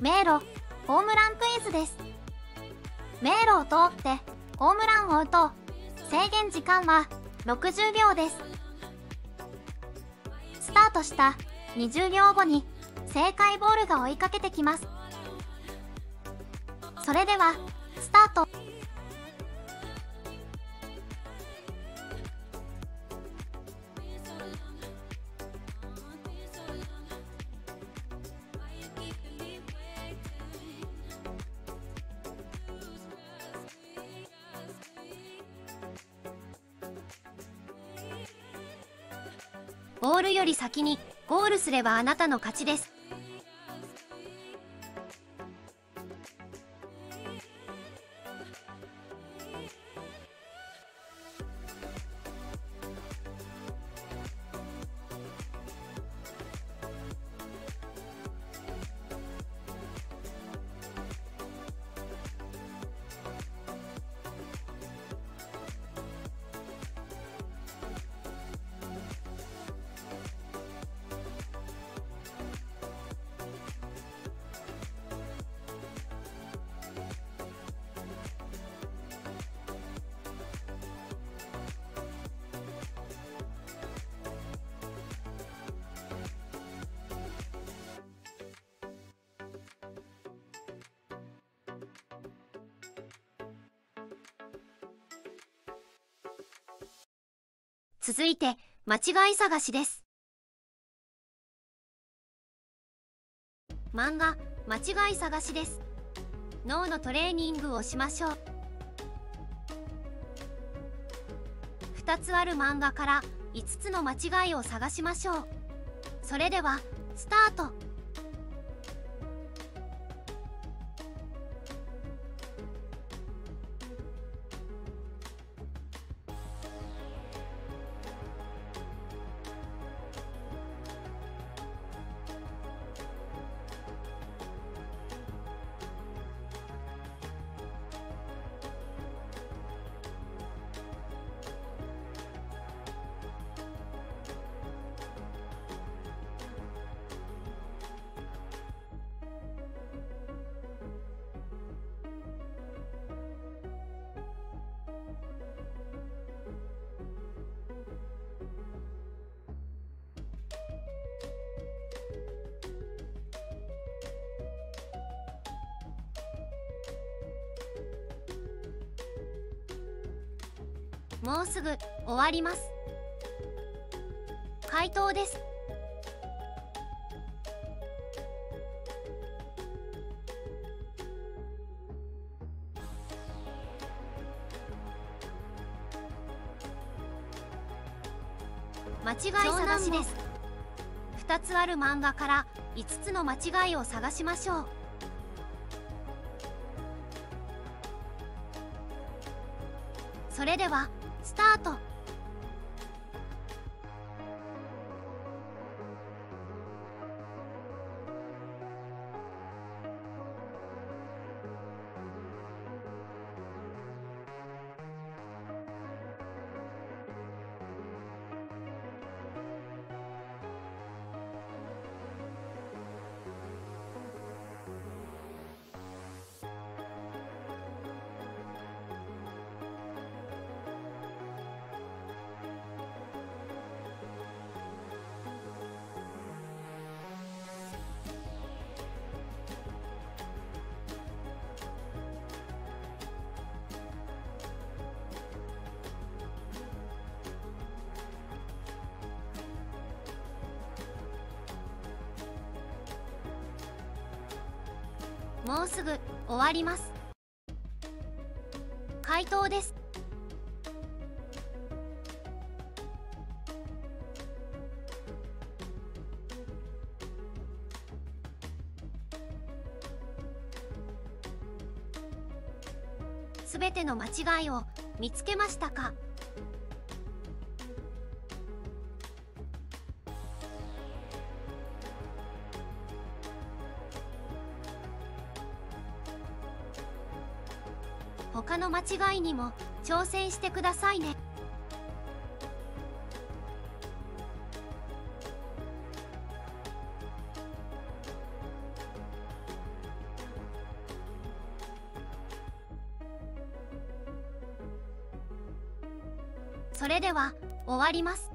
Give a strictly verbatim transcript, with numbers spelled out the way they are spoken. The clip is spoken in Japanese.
迷路ホームランクイズです。迷路を通ってホームランを打とう。制限時間はろくじゅうびょうです。スタートしたにじゅうびょうごに正解ボールが追いかけてきます。それではスタート。 ボールより先にゴールすればあなたの勝ちです。続いて間違い探しです。漫画間違い探しです。脳のトレーニングをしましょう。ふたつある漫画からいつつの間違いを探しましょう。それではスタート。もうすぐ終わります。回答です。間違い探しです。ふたつある漫画からいつつの間違いを探しましょう。それではスタート。もうすぐ終わります。回答です。すべての間違いを見つけましたか？他の間違いにも挑戦してくださいね。 それでは終わります。